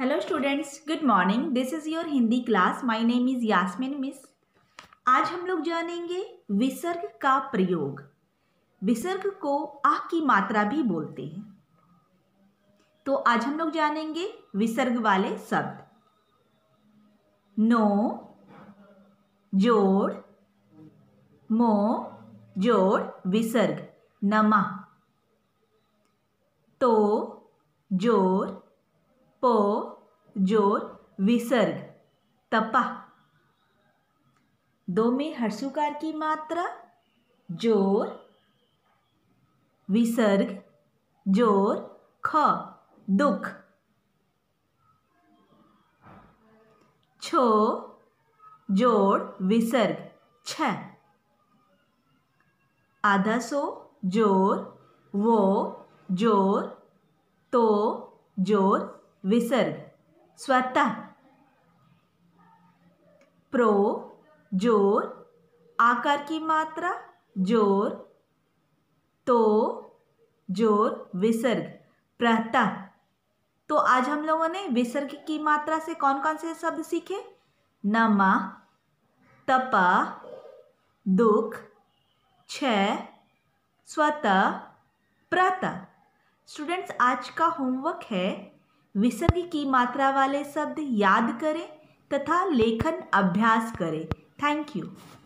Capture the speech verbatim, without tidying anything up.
Hello students, good morning. This is your Hindi class. My name is Yasmeen miss. आज हम लोग जानेंगे विसर्ग का प्रयोग। विसर्ग को आ की मात्रा भी बोलते हैं। तो आज हम लोग जानेंगे विसर्ग वाले शब्द। नो जोड़, मो जोड़ विसर्ग नमा। तो जोड़, पो जोड़ विसर्ग तपा। दो में हर्षुकार की मात्रा जोर विसर्ग जोर ख दुख। छो जोड़ विसर्ग छ। आधा सो जोर वो जोर तो जोर विसर्ग स्वतः। प्रो जोर आकार की मात्रा जोर तो जोर विसर्ग प्रतः। तो आज हम लोगों ने विसर्ग की मात्रा से कौन कौन से शब्द सीखे? नमा, तपा, दुख, क्षय, स्वतः, प्रतः। स्टूडेंट्स, आज का होमवर्क है विसर्ग की मात्रा वाले शब्द याद करें तथा लेखन अभ्यास करें। Thank you.